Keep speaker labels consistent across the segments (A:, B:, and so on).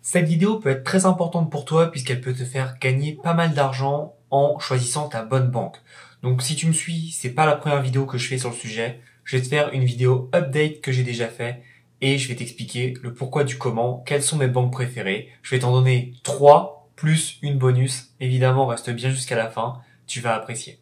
A: Cette vidéo peut être très importante pour toi puisqu'elle peut te faire gagner pas mal d'argent en choisissant ta bonne banque. Donc si tu me suis, c'est pas la première vidéo que je fais sur le sujet. Je vais te faire une vidéo update que j'ai déjà fait et je vais t'expliquer le pourquoi du comment, quelles sont mes banques préférées. Je vais t'en donner 3 plus une bonus. Évidemment, reste bien jusqu'à la fin, tu vas apprécier.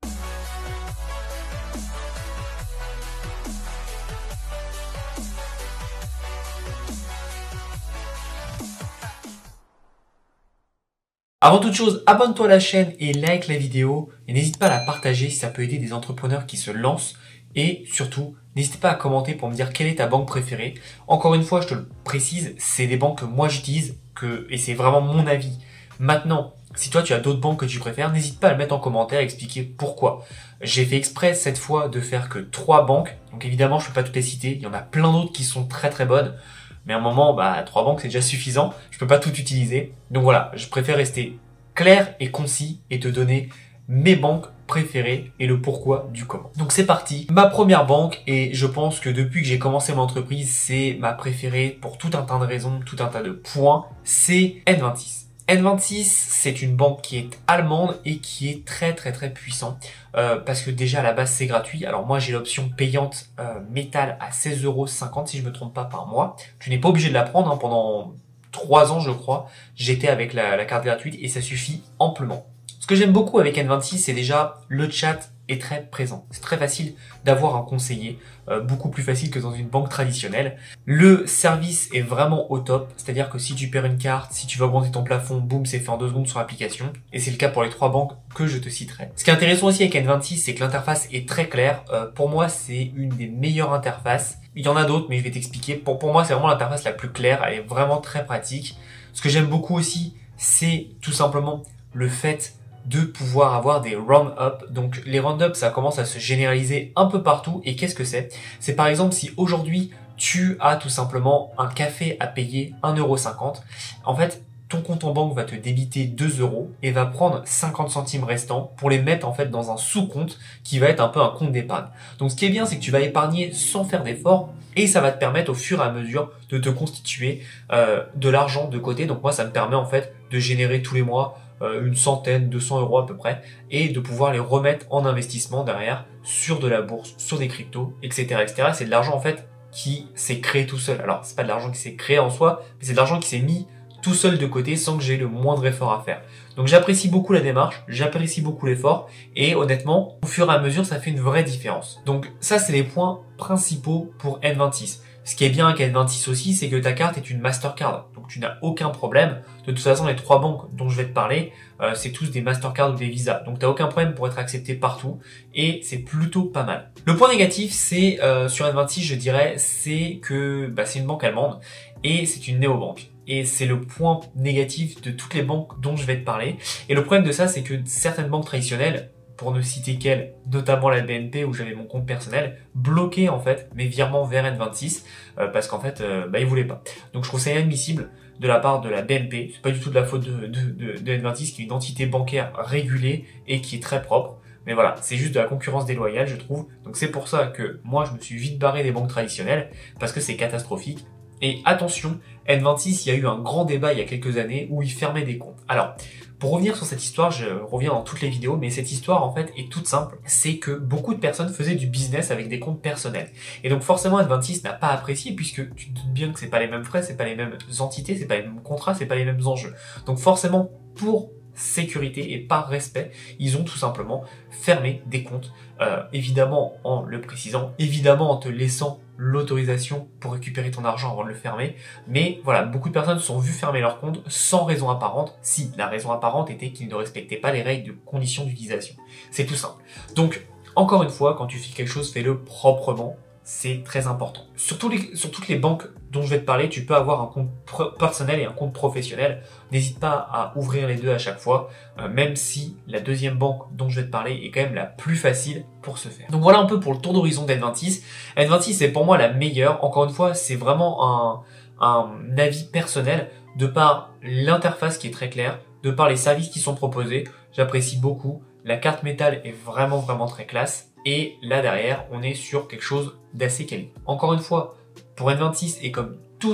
A: Avant toute chose, abonne-toi à la chaîne et like la vidéo et n'hésite pas à la partager si ça peut aider des entrepreneurs qui se lancent et surtout, n'hésite pas à commenter pour me dire quelle est ta banque préférée. Encore une fois, je te le précise, c'est des banques que moi j'utilise et c'est vraiment mon avis. Maintenant, si toi tu as d'autres banques que tu préfères, n'hésite pas à le mettre en commentaire et expliquer pourquoi. J'ai fait exprès cette fois de faire que 3 banques, donc évidemment je ne peux pas toutes les citer, il y en a plein d'autres qui sont très très bonnes. Mais à un moment, 3 banques, c'est déjà suffisant. Je peux pas tout utiliser. Donc voilà, je préfère rester clair et concis et te donner mes banques préférées et le pourquoi du comment. Donc c'est parti. Ma première banque, et je pense que depuis que j'ai commencé mon entreprise, c'est ma préférée pour tout un tas de raisons, tout un tas de points, c'est N26. N26, c'est une banque qui est allemande et qui est très très très puissant parce que déjà à la base c'est gratuit. Alors moi j'ai l'option payante métal à 16,50 € si je me trompe pas par mois. Tu n'es pas obligé de la prendre hein, pendant 3 ans je crois. J'étais avec la carte gratuite et ça suffit amplement. Ce que j'aime beaucoup avec N26, c'est déjà le chat est très présent. C'est très facile d'avoir un conseiller, beaucoup plus facile que dans une banque traditionnelle. Le service est vraiment au top, c'est-à-dire que si tu perds une carte, si tu veux augmenter ton plafond, boum, c'est fait en 2 secondes sur l'application. Et c'est le cas pour les 3 banques que je te citerai. Ce qui est intéressant aussi avec N26, c'est que l'interface est très claire. Pour moi, c'est une des meilleures interfaces. Il y en a d'autres, mais je vais t'expliquer. Pour moi, c'est vraiment l'interface la plus claire. Elle est vraiment très pratique. Ce que j'aime beaucoup aussi, c'est tout simplement le fait de pouvoir avoir des round-up. Donc les round-up, ça commence à se généraliser un peu partout. Et qu'est-ce que c'est? C'est par exemple si aujourd'hui tu as tout simplement un café à payer 1,50 €. En fait, ton compte en banque va te débiter 2 € et va prendre 50 centimes restants pour les mettre en fait dans un sous-compte qui va être un peu un compte d'épargne. Donc ce qui est bien, c'est que tu vas épargner sans faire d'effort et ça va te permettre au fur et à mesure de te constituer de l'argent de côté. Donc moi, ça me permet en fait de générer tous les mois une centaine, 200 € à peu près, et de pouvoir les remettre en investissement derrière sur de la bourse, sur des cryptos, etc., etc. C'est de l'argent en fait qui s'est créé tout seul. Alors c'est pas de l'argent qui s'est créé en soi, mais c'est de l'argent qui s'est mis tout seul de côté sans que j'ai le moindre effort à faire. Donc j'apprécie beaucoup la démarche, j'apprécie beaucoup l'effort, et honnêtement, au fur et à mesure, ça fait une vraie différence. Donc ça, c'est les points principaux pour N26. Ce qui est bien avec N26 aussi, c'est que ta carte est une Mastercard. Donc tu n'as aucun problème. De toute façon, les 3 banques dont je vais te parler, c'est tous des Mastercard ou des Visa. Donc tu n'as aucun problème pour être accepté partout. Et c'est plutôt pas mal. Le point négatif, c'est sur N26, je dirais, c'est que c'est une banque allemande et c'est une néobanque. Et c'est le point négatif de toutes les banques dont je vais te parler. Et le problème de ça, c'est que certaines banques traditionnelles, pour ne citer qu'elles, notamment la BNP où j'avais mon compte personnel, bloquaient en fait mes virements vers N26 parce qu'en fait ils voulaient pas. Donc je trouve ça inadmissible de la part de la BNP. C'est pas du tout de la faute de N26 qui est une entité bancaire régulée et qui est très propre. Mais voilà, c'est juste de la concurrence déloyale, je trouve. Donc c'est pour ça que moi je me suis vite barré des banques traditionnelles parce que c'est catastrophique. Et attention, N26, il y a eu un grand débat il y a quelques années où ils fermaient des comptes. Alors, pour revenir sur cette histoire, je reviens dans toutes les vidéos, mais cette histoire en fait est toute simple. C'est que beaucoup de personnes faisaient du business avec des comptes personnels. Et donc forcément N26 n'a pas apprécié puisque tu te doutes bien que c'est pas les mêmes frais, c'est pas les mêmes entités, c'est pas les mêmes contrats, c'est pas les mêmes enjeux. Donc forcément, pour sécurité et par respect, ils ont tout simplement fermé des comptes, évidemment en le précisant, évidemment en te laissant l'autorisation pour récupérer ton argent avant de le fermer, mais voilà, beaucoup de personnes se sont vues fermer leur compte sans raison apparente, si la raison apparente était qu'ils ne respectaient pas les règles de conditions d'utilisation. C'est tout simple. Donc, encore une fois, quand tu fais quelque chose, fais-le proprement. C'est très important. Sur toutes les banques dont je vais te parler, tu peux avoir un compte personnel et un compte professionnel. N'hésite pas à ouvrir les deux à chaque fois, même si la deuxième banque dont je vais te parler est quand même la plus facile pour se faire. Donc voilà un peu pour le tour d'horizon d'N26. N26 c'est pour moi la meilleure. Encore une fois, c'est vraiment un avis personnel de par l'interface qui est très claire, de par les services qui sont proposés. J'apprécie beaucoup. La carte métal est vraiment très classe. Et là derrière, on est sur quelque chose d'assez quali. Encore une fois, pour N26 et comme toute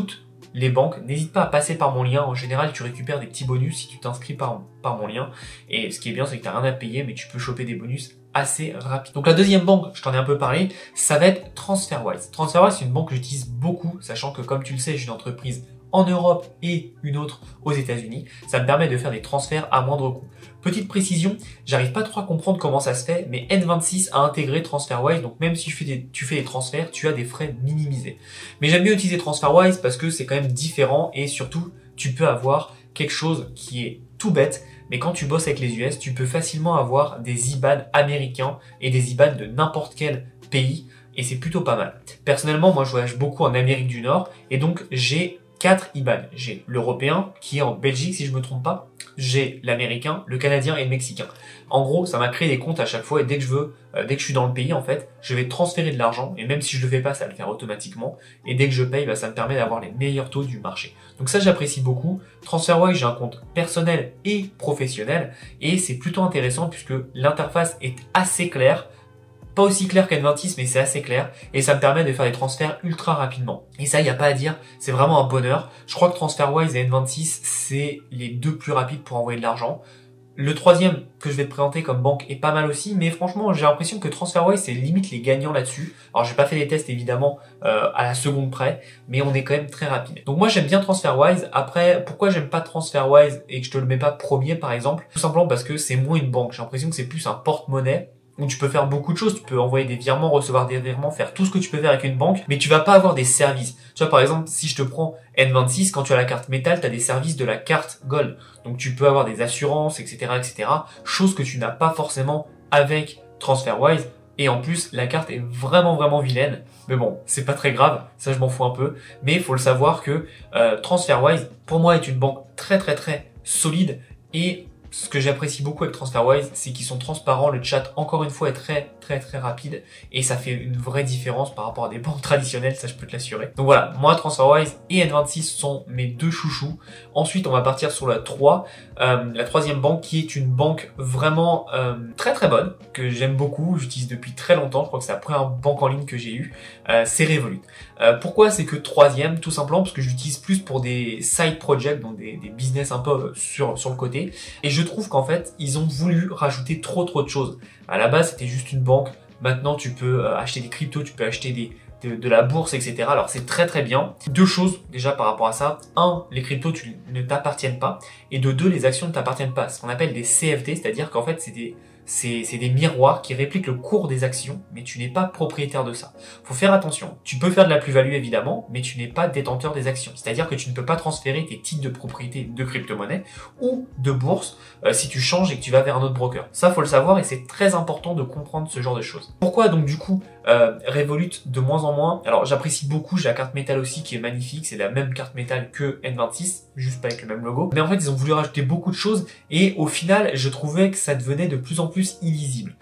A: les banques, n'hésite pas à passer par mon lien. En général, tu récupères des petits bonus si tu t'inscris par mon lien. Et ce qui est bien, c'est que tu n'as rien à payer, mais tu peux choper des bonus assez rapide. Donc la deuxième banque, je t'en ai un peu parlé, ça va être TransferWise. TransferWise, c'est une banque que j'utilise beaucoup, sachant que comme tu le sais, j'ai une entreprise en Europe et une autre aux États-Unis. Ça me permet de faire des transferts à moindre coût. Petite précision, j'arrive pas trop à comprendre comment ça se fait, mais N26 a intégré TransferWise, donc même si tu fais des transferts, tu as des frais minimisés. Mais j'aime bien utiliser TransferWise parce que c'est quand même différent et surtout, tu peux avoir quelque chose qui est tout bête, mais quand tu bosses avec les US, tu peux facilement avoir des IBAN américains et des IBAN de n'importe quel pays, et c'est plutôt pas mal. Personnellement, moi je voyage beaucoup en Amérique du Nord, et donc j'ai 4 IBAN. J'ai l'européen, qui est en Belgique si je me trompe pas, j'ai l'américain, le canadien et le mexicain. En gros, ça m'a créé des comptes à chaque fois, et dès que je suis dans le pays, en fait, je vais transférer de l'argent, et même si je le fais pas, ça va le faire automatiquement, et dès que je paye, ça me permet d'avoir les meilleurs taux du marché. Donc ça, j'apprécie beaucoup. TransferWise, j'ai un compte personnel et professionnel, et c'est plutôt intéressant puisque l'interface est assez claire, pas aussi clair qu'N26, mais c'est assez clair, et ça me permet de faire des transferts ultra rapidement. Et ça, il n'y a pas à dire, c'est vraiment un bonheur. Je crois que TransferWise et N26, c'est les deux plus rapides pour envoyer de l'argent. Le troisième que je vais te présenter comme banque est pas mal aussi, mais franchement, j'ai l'impression que TransferWise, c'est limite les gagnants là-dessus. Alors, j'ai pas fait les tests, évidemment, à la seconde près, mais on est quand même très rapide. Donc moi, j'aime bien TransferWise. Après, pourquoi j'aime pas TransferWise et que je te le mets pas premier, par exemple? Tout simplement parce que c'est moins une banque. J'ai l'impression que c'est plus un porte-monnaie, où tu peux faire beaucoup de choses, tu peux envoyer des virements, recevoir des virements, faire tout ce que tu peux faire avec une banque, mais tu vas pas avoir des services. Tu vois, par exemple, si je te prends N26, quand tu as la carte métal, tu as des services de la carte gold. Donc tu peux avoir des assurances, etc., etc., chose que tu n'as pas forcément avec TransferWise. Et en plus, la carte est vraiment, vraiment vilaine. Mais bon, c'est pas très grave, ça je m'en fous un peu. Mais il faut le savoir que TransferWise, pour moi, est une banque très, très, très solide. Et ce que j'apprécie beaucoup avec TransferWise, c'est qu'ils sont transparents. Le chat, encore une fois, est très, très, très rapide. Et ça fait une vraie différence par rapport à des banques traditionnelles, ça je peux te l'assurer. Donc voilà, moi, TransferWise et N26 sont mes deux chouchous. Ensuite, on va partir sur la 3. La troisième banque qui est une banque vraiment très, très bonne, que j'aime beaucoup. J'utilise depuis très longtemps. Je crois que c'est la première banque en ligne que j'ai eue. C'est Revolut. Pourquoi c'est que troisième? Tout simplement parce que j'utilise plus pour des side projects, donc des business un peu sur le côté. Et je trouve qu'en fait, ils ont voulu rajouter trop de choses. À la base, c'était juste une banque. Maintenant, tu peux acheter des cryptos, tu peux acheter de la bourse, etc. Alors, c'est très très bien. Deux choses déjà par rapport à ça. Un, les cryptos ne t'appartiennent pas. Et de deux, les actions ne t'appartiennent pas. Ce qu'on appelle des CFD, c'est-à-dire qu'en fait, c'est des miroirs qui répliquent le cours des actions, mais tu n'es pas propriétaire de ça. Faut faire attention. Tu peux faire de la plus-value évidemment, mais tu n'es pas détenteur des actions. C'est-à-dire que tu ne peux pas transférer tes titres de propriété de crypto-monnaie ou de bourse si tu changes et que tu vas vers un autre broker. Ça, faut le savoir et c'est très important de comprendre ce genre de choses. Pourquoi donc du coup Revolut de moins en moins? Alors j'apprécie beaucoup, j'ai la carte métal aussi qui est magnifique, c'est la même carte métal que N26, juste pas avec le même logo. Mais en fait, ils ont voulu rajouter beaucoup de choses et au final, je trouvais que ça devenait de plus en plus illisible.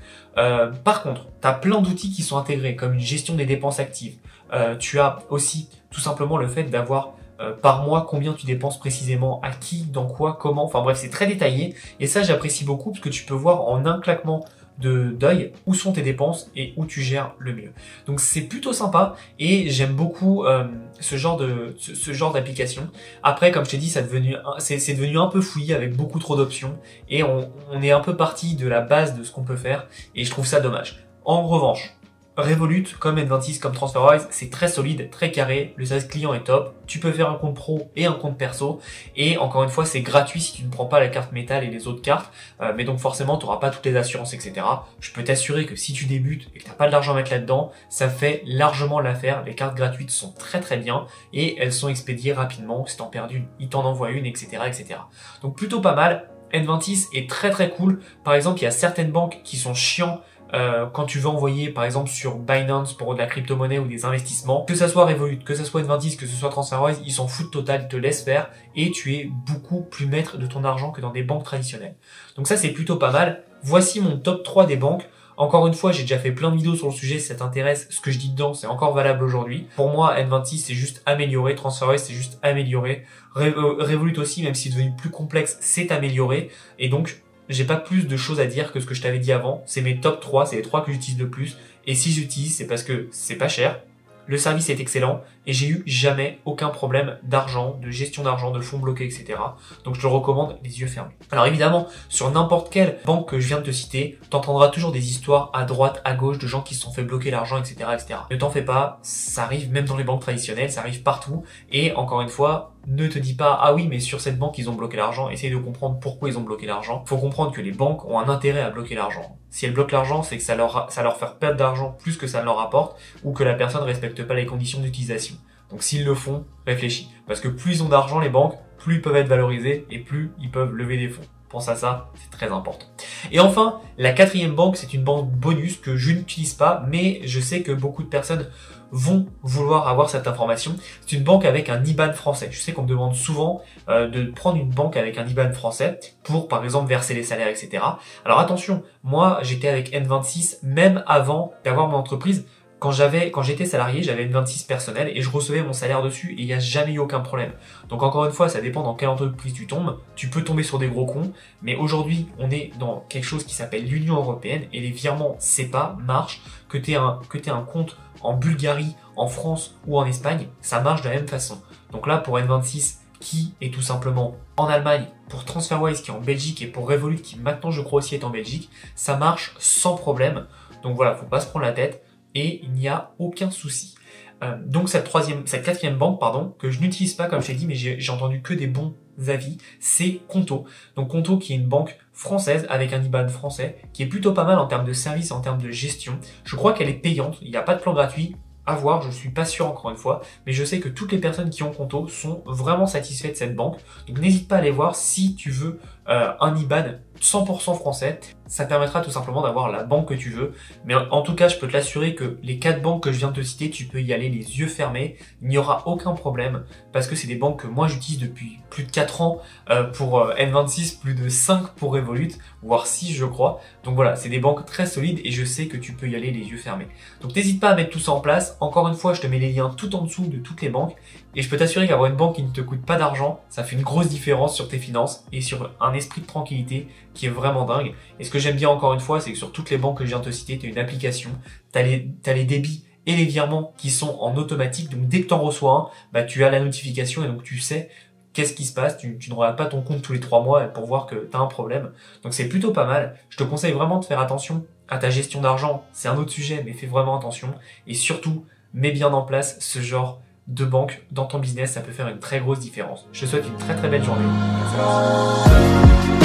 A: Par contre, tu as plein d'outils qui sont intégrés, comme une gestion des dépenses actives. Tu as aussi tout simplement le fait d'avoir par mois combien tu dépenses précisément, à qui, dans quoi, comment. Enfin bref, c'est très détaillé. Et ça, j'apprécie beaucoup parce que tu peux voir en un claquement d'œil où sont tes dépenses et où tu gères le mieux. Donc c'est plutôt sympa et j'aime beaucoup ce genre d'application. Après, comme je t'ai dit, c'est devenu un peu fouillé avec beaucoup trop d'options et on est un peu parti de la base de ce qu'on peut faire et je trouve ça dommage. En revanche, Revolut, comme N26, comme TransferWise, c'est très solide, très carré, le service client est top, tu peux faire un compte pro et un compte perso, et encore une fois, c'est gratuit si tu ne prends pas la carte métal et les autres cartes, mais donc forcément, tu n'auras pas toutes les assurances, etc. Je peux t'assurer que si tu débutes et que tu n'as pas de l'argent à mettre là-dedans, ça fait largement l'affaire, les cartes gratuites sont très très bien, et elles sont expédiées rapidement, si t'en perds une, ils t'en envoient une, etc., etc. Donc plutôt pas mal. N26 est très très cool, par exemple, il y a certaines banques qui sont chiants, quand tu veux envoyer par exemple sur Binance pour de la crypto-monnaie ou des investissements, que ça soit Revolut, que ça soit N26, que ce soit TransferWise, ils s'en foutent total, ils te laissent faire et tu es beaucoup plus maître de ton argent que dans des banques traditionnelles. Donc ça c'est plutôt pas mal. Voici mon top 3 des banques. Encore une fois, j'ai déjà fait plein de vidéos sur le sujet, si ça t'intéresse, ce que je dis dedans, c'est encore valable aujourd'hui. Pour moi, N26, c'est juste amélioré, TransferWise, c'est juste amélioré. Revolut aussi, même si c'est devenu plus complexe, c'est amélioré. Et donc, j'ai pas plus de choses à dire que ce que je t'avais dit avant. C'est mes top 3, c'est les 3 que j'utilise le plus. Et si j'utilise, c'est parce que c'est pas cher. le service est excellent et j'ai eu jamais aucun problème d'argent, de gestion d'argent, de fonds bloqués, etc. Donc je te le recommande les yeux fermés. Alors évidemment, sur n'importe quelle banque que je viens de te citer, tu entendras toujours des histoires à droite, à gauche de gens qui se sont fait bloquer l'argent, etc., etc. Ne t'en fais pas, ça arrive même dans les banques traditionnelles, ça arrive partout. Et encore une fois, ne te dis pas, ah oui, mais sur cette banque, ils ont bloqué l'argent. Essaye de comprendre pourquoi ils ont bloqué l'argent. Faut comprendre que les banques ont un intérêt à bloquer l'argent. Si elles bloquent l'argent, c'est que ça leur fait perdre d'argent plus que ça ne leur rapporte, ou que la personne ne respecte pas les conditions d'utilisation. Donc s'ils le font, réfléchis. Parce que plus ils ont d'argent, les banques, plus ils peuvent être valorisés et plus ils peuvent lever des fonds. Pense à ça, c'est très important. Et enfin, la quatrième banque, c'est une banque bonus que je n'utilise pas, mais je sais que beaucoup de personnes vont vouloir avoir cette information. C'est une banque avec un IBAN français. Je sais qu'on me demande souvent de prendre une banque avec un IBAN français pour, par exemple, verser les salaires, etc. Alors attention, moi, j'étais avec N26 même avant d'avoir mon entreprise. Quand j'étais salarié, j'avais une 26 personnelle et je recevais mon salaire dessus et il n'y a jamais eu aucun problème. Donc encore une fois, ça dépend dans quelle entreprise tu tombes. Tu peux tomber sur des gros cons, mais aujourd'hui, on est dans quelque chose qui s'appelle l'Union Européenne et les virements SEPA marchent. Que t'aies un compte en Bulgarie, en France ou en Espagne, ça marche de la même façon. Donc là, pour N26, qui est tout simplement en Allemagne, pour TransferWise qui est en Belgique et pour Revolut qui maintenant je crois aussi est en Belgique, ça marche sans problème. Donc voilà, faut pas se prendre la tête. Et il n'y a aucun souci. Donc cette quatrième banque, que je n'utilise pas comme je t'ai dit, mais j'ai entendu que des bons avis, c'est Conto. Donc Conto qui est une banque française avec un IBAN français, qui est plutôt pas mal en termes de service, en termes de gestion. Je crois qu'elle est payante, il n'y a pas de plan gratuit. À voir, je suis pas sûr encore une fois, mais je sais que toutes les personnes qui ont Conto sont vraiment satisfaites de cette banque. Donc n'hésite pas à aller voir si tu veux un IBAN 100% français. Ça permettra tout simplement d'avoir la banque que tu veux. Mais en tout cas, je peux te l'assurer que les 4 banques que je viens de te citer, tu peux y aller les yeux fermés. Il n'y aura aucun problème parce que c'est des banques que moi j'utilise depuis plus de 4 ans pour N26, plus de 5 pour Revolut, voire 6 je crois. Donc voilà, c'est des banques très solides et je sais que tu peux y aller les yeux fermés. Donc n'hésite pas à mettre tout ça en place. Encore une fois, je te mets les liens tout en dessous de toutes les banques. Et je peux t'assurer qu'avoir une banque qui ne te coûte pas d'argent, ça fait une grosse différence sur tes finances et sur un esprit de tranquillité qui est vraiment dingue. Et ce que j'aime bien encore une fois, c'est que sur toutes les banques que je viens de te citer, tu as une application, tu as les débits et les virements qui sont en automatique. Donc dès que tu en reçois un, tu as la notification et donc tu sais qu'est-ce qui se passe. Tu ne regardes pas ton compte tous les 3 mois pour voir que tu as un problème. Donc c'est plutôt pas mal. Je te conseille vraiment de faire attention à ta gestion d'argent. C'est un autre sujet, mais fais vraiment attention. Et surtout, mets bien en place ce genre de banque dans ton business. Ça peut faire une très grosse différence. Je te souhaite une très très belle journée. Merci.